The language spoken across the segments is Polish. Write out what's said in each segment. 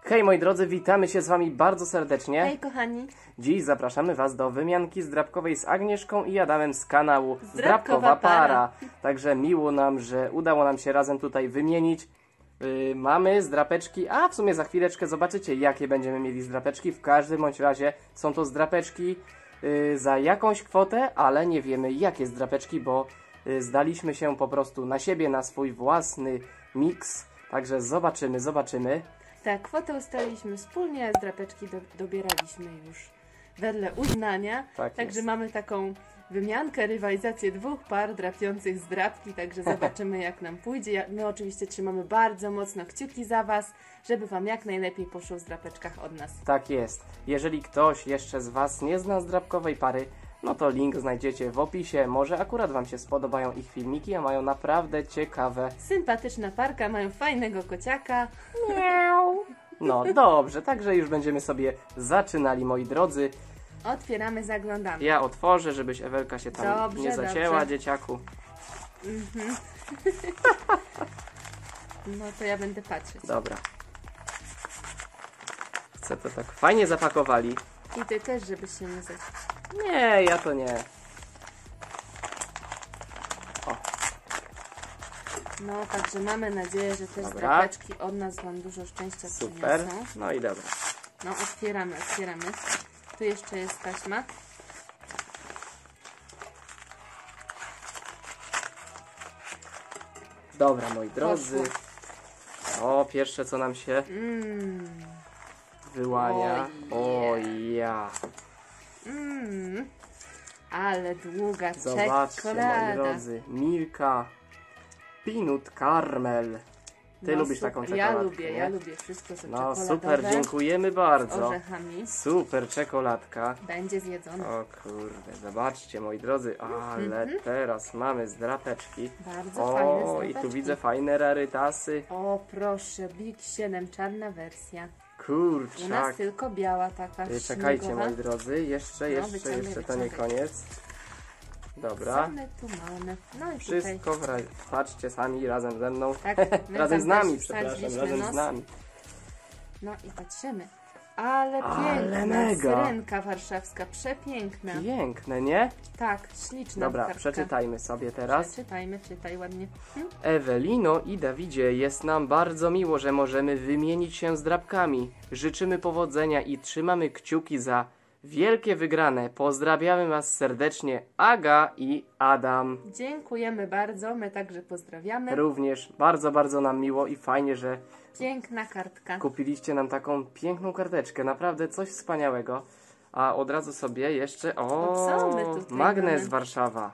Hej moi drodzy, witamy się z wami bardzo serdecznie. Hej kochani. Dziś zapraszamy was do wymianki zdrabkowej z Agnieszką i Adamem z kanału Zdrabkowa Para. Także miło nam, że udało nam się razem tutaj wymienić. Mamy zdrapeczki, a w sumie za chwileczkę zobaczycie jakie będziemy mieli zdrapeczki. W każdym bądź razie są to zdrapeczki za jakąś kwotę, ale nie wiemy jakie zdrapeczki, bo zdaliśmy się po prostu na siebie, na swój własny miks. Także zobaczymy. Tak, kwotę ustaliliśmy wspólnie, a zdrapeczki dobieraliśmy już wedle uznania. Tak Także jest. mamy taką wymiankę, rywalizację dwóch par drapiących zdrapki, także zobaczymy jak nam pójdzie. My oczywiście trzymamy bardzo mocno kciuki za was, żeby wam jak najlepiej poszło w zdrapeczkach od nas. Tak jest. Jeżeli ktoś jeszcze z was nie zna zdrabkowej pary, no to link znajdziecie w opisie. Może akurat wam się spodobają ich filmiki, a mają naprawdę ciekawe. Sympatyczna parka, mają fajnego kociaka. No dobrze, także już będziemy sobie zaczynali, moi drodzy. Otwieramy, zaglądamy. Ja otworzę, żebyś Ewelka się tam Dobrze, nie zacięła, dobrze. dzieciaku. No to ja będę patrzeć. Dobra. Chcę to tak fajnie zapakowali. I ty też, żebyś się nie zaciął. Nie, ja to nie. O, No, także mamy nadzieję, że te Dobra. zdrapeczki od nas wam dużo szczęścia super. przyniosą. No i dobra. No, otwieramy. Tu jeszcze jest taśma. Dobra, moi drodzy. Poszło. O, pierwsze co nam się wyłania. Oh yeah. O ja. Ale długa Zobaczcie, czekolada. moi drodzy. Milka. Peanut caramel. Ty No, lubisz super. taką czekoladkę, Ja nie? lubię wszystko co No czekoladowe. super, dziękujemy Z bardzo. orzechami. Super czekoladka. Będzie zjedzone. O kurde, zobaczcie moi drodzy, ale teraz mamy zdrapeczki. Bardzo fajne O, i zdrapeczki. tu widzę fajne rarytasy. O, proszę, Big 7, czarna wersja. U nas Kurczak. tylko biała taka Czekajcie śniegowa. moi drodzy, jeszcze to nie koniec. Dobra. Co my tu mamy? No i tutaj. Wszystko patrzcie sami razem ze mną. Tak, my Razem tam z nami, też przepraszam, wsadziliśmy razem nos. z nami. No i patrzymy. Ale Ale piękna, mega. syrenka warszawska, przepiękna. Piękne, nie? Tak, śliczna Dobra, kartka. przeczytajmy sobie teraz. Czytaj ładnie. Ewelino i Dawidzie, jest nam bardzo miło, że możemy wymienić się zdrabkami. Życzymy powodzenia i trzymamy kciuki za wielkie wygrane. Pozdrawiamy was serdecznie, Aga i Adam. Dziękujemy bardzo, my także pozdrawiamy. Również bardzo nam miło i fajnie, że Piękna kartka. kupiliście nam taką piękną karteczkę. Naprawdę coś wspaniałego. A od razu sobie jeszcze... co my tutaj magnes mamy? Warszawa.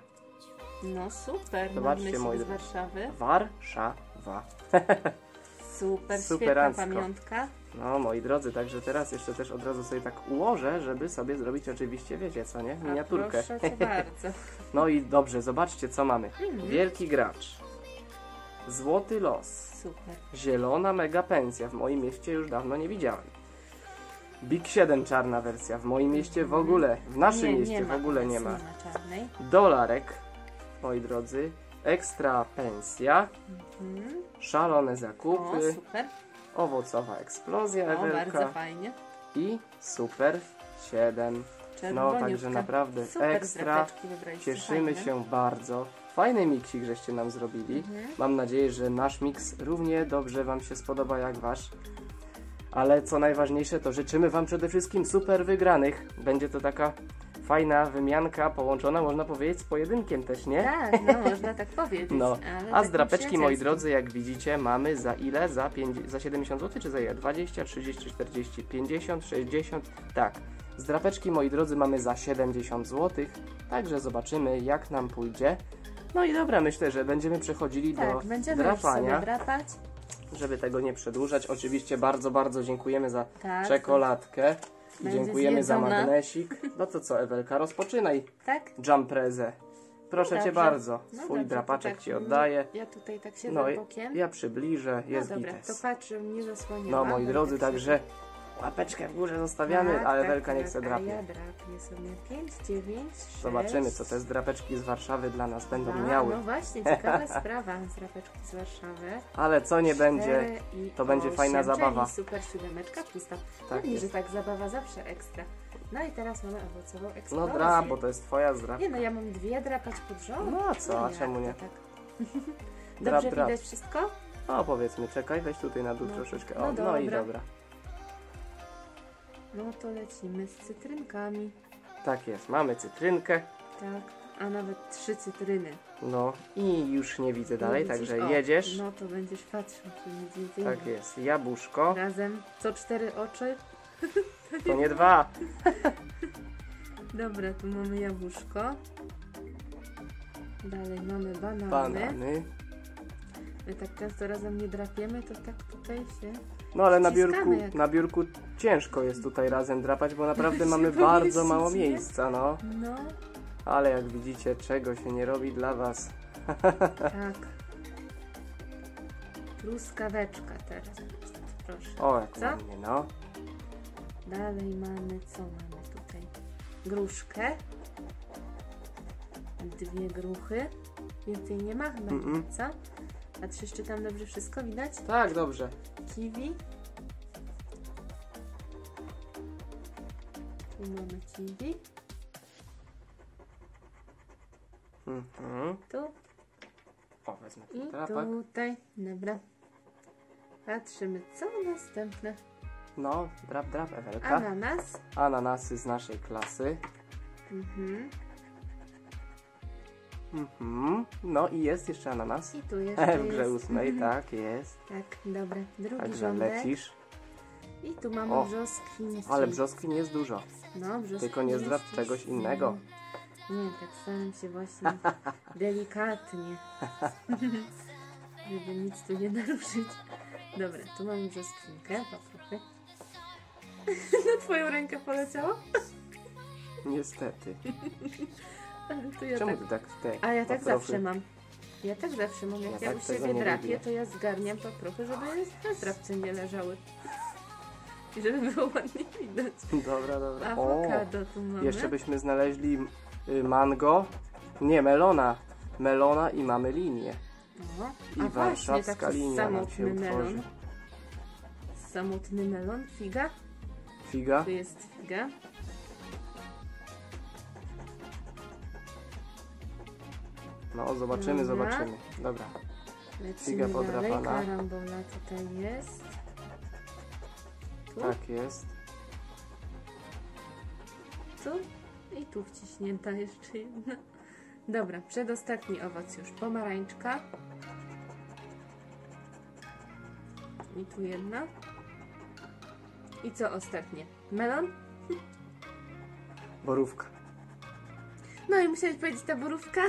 No super, Zobaczcie, magnesik moi z drodzy. Warszawy. Warszawa. Super, świetna Superancko. pamiątka. No, moi drodzy, także teraz jeszcze też od razu sobie tak ułożę, żeby sobie zrobić oczywiście, wiecie co, nie? A Miniaturkę. proszę cię bardzo. No i dobrze, zobaczcie co mamy. Wielki gracz. Złoty los. Super. Zielona mega pensja. W moim mieście już dawno nie widziałem. Big 7 czarna wersja. W moim mieście w ogóle, w naszym mieście w ogóle nie ma. czarnej. Dolarek, moi drodzy. Ekstra pensja. Szalone O, zakupy. super. Owocowa eksplozja, O, bardzo Ewelka. fajnie. I super 7. No, Czerwoniutka. także naprawdę Super ekstra. zdrapeczki wybraliście, Cieszymy fajne. się bardzo. Fajny miksik żeście nam zrobili. Mam nadzieję, że nasz miks równie dobrze wam się spodoba jak wasz. Ale co najważniejsze, to życzymy wam przede wszystkim super wygranych. Będzie to taka fajna wymianka połączona, można powiedzieć, z pojedynkiem też, nie? Tak, no można tak powiedzieć. No, ale a takim zdrapeczki, moi przyjacielskim. drodzy, jak widzicie, mamy za ile? Za 70 zł, czy za ile? 20, 30, 40, 50, 60, tak. Zdrapeczki, moi drodzy, mamy za 70 zł, także zobaczymy, jak nam pójdzie. No i dobra, myślę, że będziemy przechodzili Tak, do będziemy już sobie drapania, drapać. żeby tego nie przedłużać. Oczywiście bardzo dziękujemy za Tak, czekoladkę. będzie Dziękujemy za zjedzona. magnesik. No to co, Ewelka, rozpoczynaj Tak? jumprezę. Proszę cię Dobrze. bardzo, No swój dobrze, drapaczek to tak, ci oddaję. Ja tutaj tak siedzę No i bokiem. ja przybliżę, jest No dobra, to gites. patrzę, nie zasłaniałam. No moi drodzy, tak także Łapeczkę w górze zostawiamy, a Ewelka niech se A drapie. ja drapię sobie 5, 9, 6. Zobaczymy, co te zdrapeczki z Warszawy dla nas będą Dwa. miały. No właśnie, ciekawa sprawa. Drapeczki z Warszawy. Ale co nie będzie, 4 i to będzie 8, fajna zabawa. Czyli super 7 pusta. Tak Pewnie, jest. że tak, zabawa zawsze ekstra. No i teraz mamy owocową No eksplozję. drap, bo to jest twoja zdrapka. Nie no, ja mam 2 drapać pod rząd. No a co, a jak czemu to nie? Tak? Drap, Dobrze drap. widać wszystko? No powiedzmy, czekaj, weź tutaj na dół No. troszeczkę. No O, no i dobra. dobra. No to lecimy z cytrynkami. Tak jest, mamy cytrynkę. Tak, a nawet 3 cytryny. No i już nie widzę dalej, Nie widzisz? także O, jedziesz. No to będziesz patrzył, czy nic więcej. Tak jest, jabłuszko. Razem, co 4 oczy. To nie 2. Dobra, tu mamy jabłuszko. Dalej mamy banany. Banany. My tak często razem nie drapiemy, to tak tutaj się... No ale Ściskamy jak- na biurku ciężko jest tutaj razem drapać, bo naprawdę mamy Się bardzo pomieścić, mało nie? miejsca, no. No, Ale jak widzicie, czego się nie robi dla was. tak. Truskaweczka teraz. Proszę. O, jak Co? ładnie, no. Dalej mamy, co mamy tutaj? Gruszkę. 2 gruchy. Więcej nie ma chyba, co? Patrzysz, czy tam dobrze wszystko widać? Tak, dobrze. Kiwi. Tu mamy kiwi. Mhm. Tu O, wezmę i ten drapak. tutaj. Dobra. Patrzymy, co następne. No, drap, drap, Ewelka. Ananas. Ananasy z naszej klasy. Mhm. Mhm. No i jest jeszcze ananas. I tu jeszcze W grze jest. 8, tak jest. Tak, dobra. Drugi Także rządek. lecisz. I tu mamy O, brzoskwinki. Ale brzoskwin jest dużo. No, brzoskwini Tylko nie zdrap jest czegoś też- innego. Nie, tak staram się właśnie delikatnie. Żeby nic tu nie naruszyć. Dobra, tu mamy brzoskwinkę, papryczkę. Na twoją rękę poleciało? Niestety. Ale to ja Czemu tak... ty tak w te A ja tak paprochy? zawsze mam. Ja tak zawsze mam. Jak Ja ja tak u tego siebie nie drapię, lubię. to ja zgarniam paprochy, żeby na zdrapce nie leżały. I żeby było ładnie widać. Dobra, dobra. O, Awokado tu mamy. jeszcze byśmy znaleźli mango. Nie, melona. Melona i mamy linię. O, I a warszawska właśnie, taki linia nam się samotny utworzy. melon. Samotny melon, figa. Figa. Tu jest figa. No, zobaczymy, Dobra. zobaczymy. Dobra. Lecimy Figa dalej. podrapana. Karambola tutaj jest. Tu, Tak jest. tu i tu wciśnięta jeszcze jedna. Dobra, przedostatni owoc już. Pomarańczka. I tu jedna. I co ostatnie? Melon? Borówka. No i musiałeś powiedzieć ta borówka.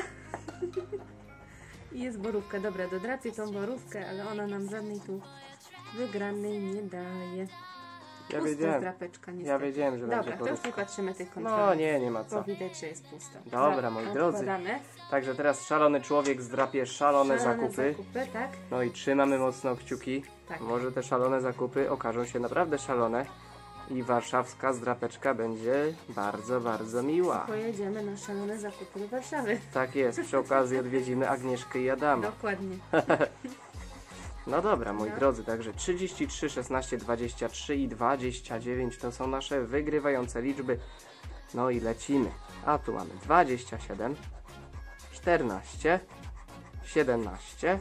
I jest borówka. Dobra, dodrapię tą borówkę, ale ona nam żadnej tu wygranej nie daje. Ja Pusta wiedziałem. zdrapeczka niestety. Ja wiedziałem, że Dobra, będzie to już borówka. nie patrzymy tych kontroli. No nie ma Bo co. widać, że jest pusta. Dobra, moi drodzy. Odkładamy. Także teraz szalony człowiek zdrapie szalone zakupy. Tak? No i trzymamy mocno kciuki. Tak. Może te szalone zakupy okażą się naprawdę szalone. I warszawska zdrapeczka będzie bardzo, bardzo miła. Pojedziemy na szalone zakupy do Warszawy. Tak jest. Przy okazji odwiedzimy Agnieszkę i Adama. Dokładnie. No dobra, moi No. drodzy, także 33, 16, 23 i 29 to są nasze wygrywające liczby. No i lecimy. A tu mamy 27, 14, 17,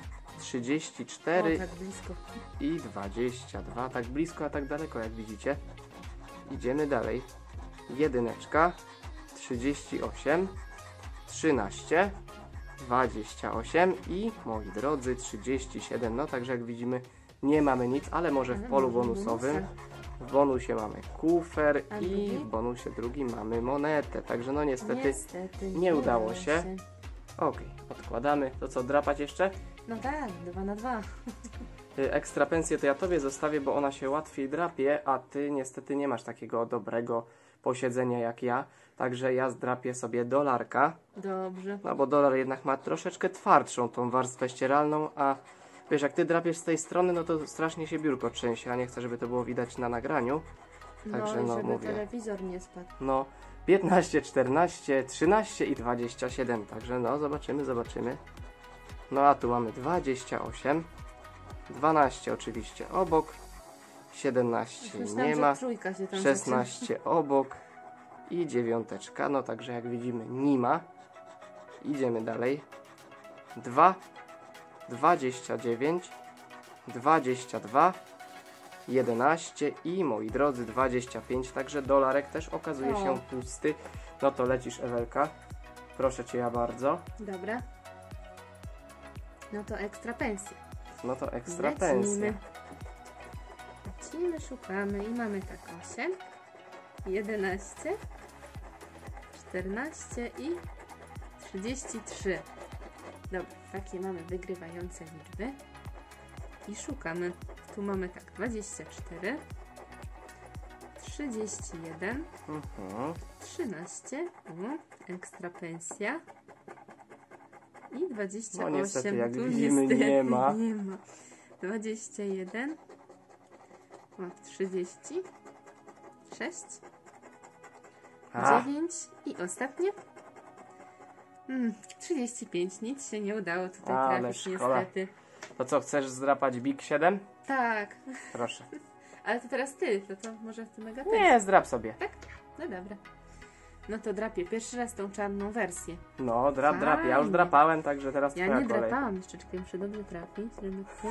34 O, tak blisko. i 22. Tak blisko, a tak daleko, jak widzicie. Idziemy dalej. Jedyneczka, 38, 13, 28 i, moi drodzy, 37. No także jak widzimy, nie mamy nic, ale może w Ale polu może bonusowym. bonusa. W bonusie mamy kufer A i drugi? w bonusie drugim mamy monetę. Także no niestety, Niestety nie udało się. Okej, odkładamy. To co, drapać jeszcze? No tak, 2 na 2. Ekstra pensję to ja tobie zostawię, bo ona się łatwiej drapie, a ty niestety nie masz takiego dobrego posiedzenia jak ja. Także ja zdrapię sobie dolarka. Dobrze. No bo dolar jednak ma troszeczkę twardszą tą warstwę ścieralną, a Wiesz, jak ty drapiesz z tej strony, no to strasznie się biurko trzęsie, a nie chcę, żeby to było widać na nagraniu. Także no, i no, żeby mówię. telewizor nie spadł. No, 15, 14, 13 i 27. Także no, zobaczymy. No a tu mamy 28. 12 oczywiście obok. 17 Myślałam, nie że ma. trójka się tam 16 obok. I 9. No także jak widzimy nie ma. Idziemy dalej. 2, 29, 22, 11 i moi drodzy 25, także dolarek też okazuje się pusty. No to lecisz, Ewelka. Proszę cię ja bardzo. Dobra. No to ekstra pensja. No to ekstra pensja. Lecimy, szukamy i mamy tak 8, 11, 14 i 33. Dobra, takie mamy wygrywające liczby. I szukamy. Tu mamy tak 24, 31, 13, ekstra pensja i 28. No niestety, jak tu widzimy, niestety nie ma. nie ma. 21, o, 30, 6, A. 9 i ostatnie 35. Nic się nie udało tutaj Ale trafić szkoda. niestety. To co, chcesz zdrapać Big 7? Tak, Proszę. ale to teraz ty, to może w tym mega Nie, zdrap sobie. Tak? No dobra. No to drapię pierwszy raz tą czarną wersję. No, drap. Ja już Fajnie. drapałem, także teraz Ja twoja nie kolej. drapałam, jeszcze czekaj, muszę dobrze trafić, żeby tu...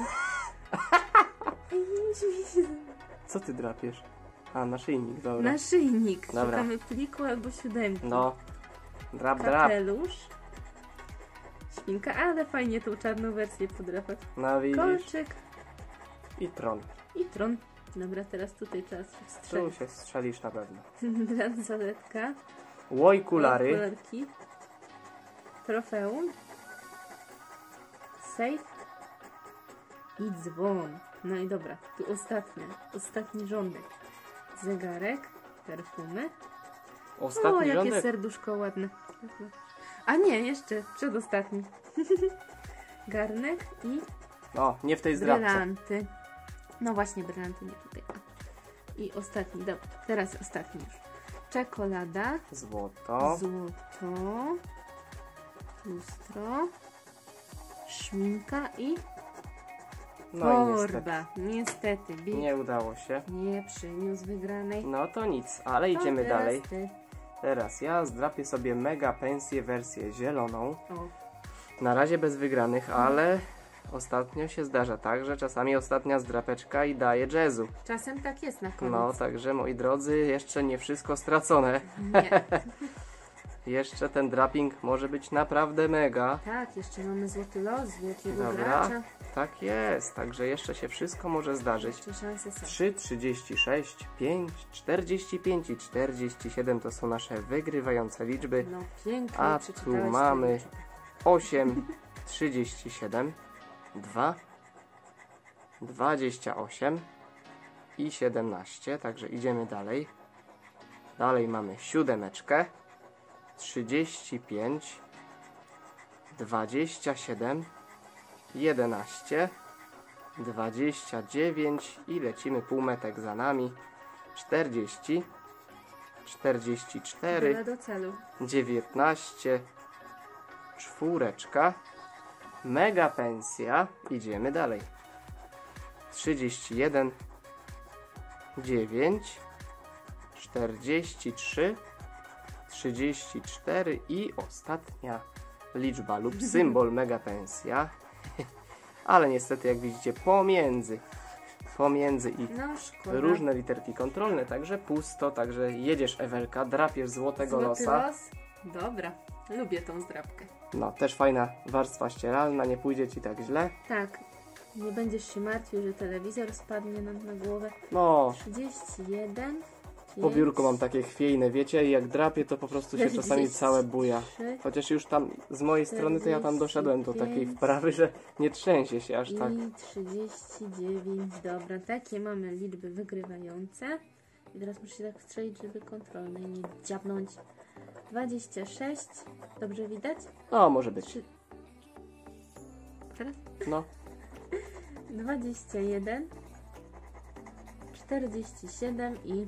Co ty drapiesz? A, naszyjnik, dobra. Naszyjnik. Dobra. Szukamy pliku albo siódemki. No. Drap. Kapelusz. Świnka, ale fajnie tą czarną wersję podrapać. No widzisz. Kolczyk I tron. i tron. Dobra, teraz tutaj trzeba się Tu wstrzelić. się strzelisz na pewno. Bransoletka. Łojkulary. Okularki. Trofeum. Safe. I dzwon. No i dobra, tu ostatni rządek. Zegarek. Perfumy. O, Ostatni jakie rządek. serduszko ładne. A nie, jeszcze przedostatni. Garnek i O, nie w tej zdrapce. brylanty. No właśnie, brylanty nie tutaj. I ostatni, dobra, teraz ostatni już. Czekolada, Złoto. złoto, lustro, szminka i No i niestety. torba. Niestety, Big Nie udało się. nie przyniósł wygranej. No to nic, ale To idziemy teraz dalej. ty. Teraz ja zdrapię sobie mega pensję wersję zieloną. O, Na razie bez wygranych, ale ostatnio się zdarza tak, że czasami ostatnia zdrapeczka i daje jazzu. czasem tak jest na koniec. No, także moi drodzy, jeszcze nie wszystko stracone. Nie. Jeszcze ten draping może być naprawdę mega. Tak, jeszcze mamy złoty los wielkiego Dobra. gracza. Tak jest, także jeszcze się wszystko może zdarzyć. Jeszcze szanse są. 3, 36, 5, 45 i 47 to są nasze wygrywające liczby. No pięknie A przeczytałeś tu te mamy liczby. 8, 37, 2, 28 i 17, także idziemy dalej. Dalej mamy siódemeczkę, 35, 27, 11, 29 i lecimy półmetek za nami, 40, 44, Tyle do celu. 19, czwóreczka, mega pensja, idziemy dalej, 31, 9, 43, 34 i ostatnia liczba lub symbol mega pensja, ale niestety jak widzicie pomiędzy i No szkoda. różne literki kontrolne, także pusto, także jedziesz Ewelka, drapiesz złotego Złoty losa. los? Dobra, lubię tą zdrabkę. No, też fajna warstwa ścieralna, nie pójdzie ci tak źle. Tak, nie będziesz się martwił, że telewizor spadnie nam na głowę. No, 31, po biurku mam takie chwiejne, wiecie, i jak drapię, to po prostu się czasami całe buja. 43 Chociaż już tam z mojej strony to ja tam doszedłem do takiej 45 wprawy, że nie trzęsie się aż tak. i 39. Dobra, takie mamy liczby wygrywające. I teraz muszę się tak strzelić, żeby kontrolnej nie dziabnąć. 26. Dobrze widać? No, może być. Trzy- Teraz? No, 21, 47 i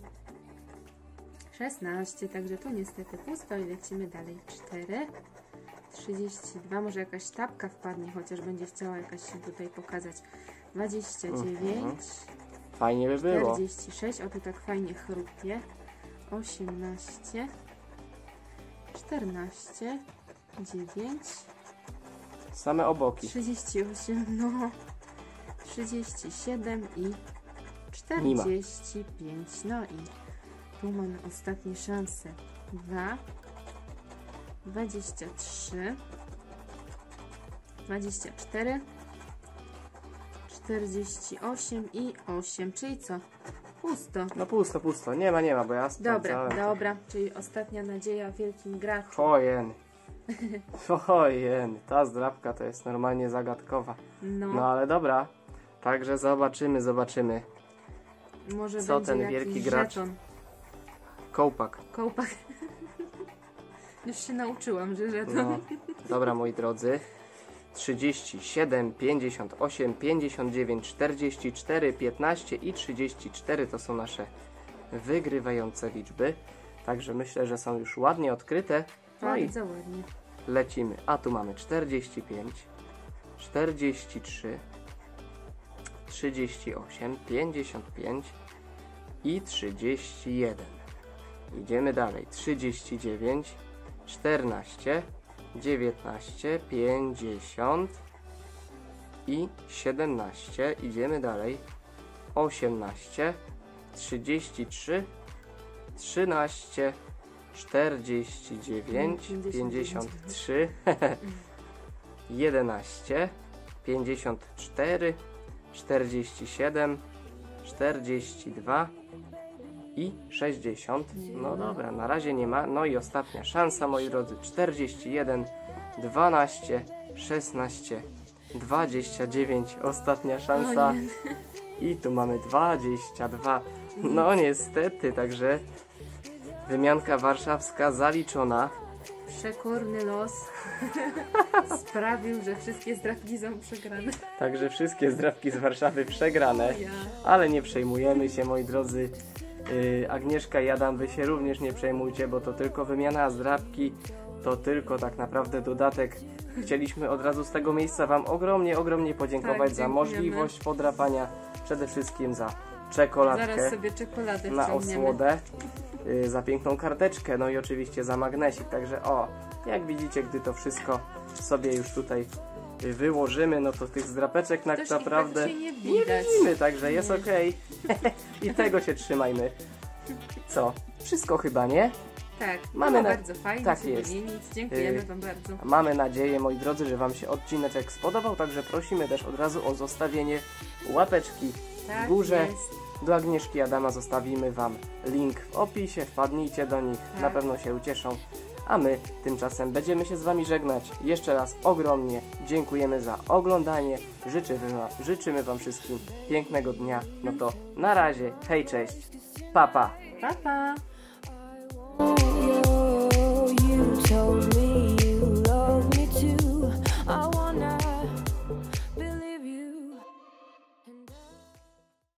16. Także tu niestety pusto i lecimy dalej. 4, 32. Może jakaś tapka wpadnie, chociaż będzie chciała jakaś się tutaj pokazać. 29. Fajnie by było. 46. O, tu tak fajnie chrupie. 18. 14. 9. Same oboki. 38, no. 37 i Nie ma. 45. No i tu mamy ostatnie szanse. 2, 23, 24, 48 i 8. Czyli co? Pusto. No pusto, pusto. Nie ma, bo ja sprawdzałem. Dobra, dobra. Czyli ostatnia nadzieja w wielkim graczu. Hojen. Hojen. Ta zdrabka to jest normalnie zagadkowa. No ale dobra. Także zobaczymy. Może co będzie ten jakiś wielki gracz? żeton. Kołpak. Kołpak. Już się nauczyłam, że żeton. No. Dobra, moi drodzy. 37, 58, 59, 44, 15 i 34 to są nasze wygrywające liczby. Także myślę, że są już ładnie odkryte. No i Bardzo ładnie. lecimy. A tu mamy 45, 43, 38, 55 i 31. Idziemy dalej. 39, 14, 19, 50 i 17. Idziemy dalej. 18, 33, 13, 49, 53, 11, 54, 47, 42 i 60. No dobra, na razie nie ma. No i ostatnia szansa, moi drodzy. 41, 12, 16, 29. Ostatnia szansa. O nie. I tu mamy 22. No niestety, także wymianka warszawska zaliczona. Przekorny los sprawił, że wszystkie zdrapki są przegrane. Także wszystkie zdrabki z Warszawy przegrane. Ja. Ale nie przejmujemy się, moi drodzy. Agnieszka i Adam, wy się również nie przejmujcie, bo to tylko wymiana zdrabki, to tylko tak naprawdę dodatek. Chcieliśmy od razu z tego miejsca wam ogromnie podziękować Tak, za dziękujemy. możliwość podrapania, przede wszystkim za czekoladkę Zaraz sobie czekoladę na wciągniemy. osłodę, za piękną karteczkę, no i oczywiście za magnesik. Także jak widzicie, gdy to wszystko sobie już tutaj wyłożymy, no to tych zdrapeczek tak Też ich naprawdę praktycznie nie nie widać. widzimy, także jest okej. I tego się trzymajmy. Co? Wszystko chyba, nie? Tak, Mamy było na- bardzo fajnie tak się jest. wymienić. Dziękujemy wam bardzo. Mamy nadzieję, moi drodzy, że wam się odcineczek spodobał, także prosimy też od razu o zostawienie łapeczki Tak w górze. jest. Do Agnieszki i Adama zostawimy wam link w opisie, wpadnijcie do nich, Tak. na pewno się ucieszą. A my tymczasem będziemy się z wami żegnać. Jeszcze raz ogromnie dziękujemy za oglądanie. Życzymy wam wszystkim pięknego dnia. No to na razie, hej, cześć, pa pa. Pa, pa.